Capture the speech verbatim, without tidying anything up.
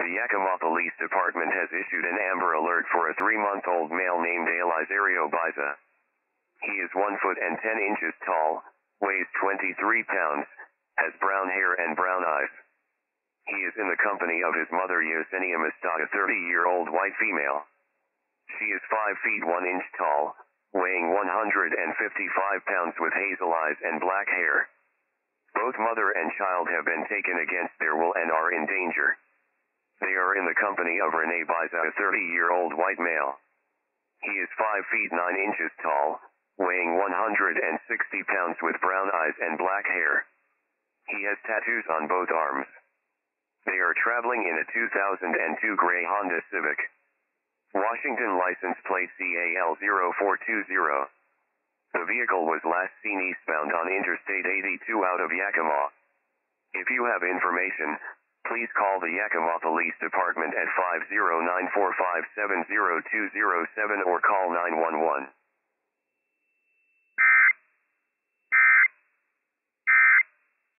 The Yakima Police Department has issued an Amber Alert for a three-month-old male named Elizario Baiza. He is one foot and ten inches tall, weighs twenty-three pounds, has brown hair and brown eyes. He is in the company of his mother Yesenia Mistag, a thirty-year-old white female. She is five feet one inch tall, weighing one hundred fifty-five pounds with hazel eyes and black hair. Both mother and child have been taken against their will and are in danger. They are in the company of Rene Baiza, a thirty-year-old white male. He is five feet nine inches tall, weighing one hundred sixty pounds with brown eyes and black hair. He has tattoos on both arms. They are traveling in a two thousand two gray Honda Civic. Washington license plate C A L zero four two zero. The vehicle was last seen eastbound on Interstate eighty-two out of Yakima. If you have information, please call the Yakima Police Department at five zero nine four five seven zero two zero seven or call nine one one.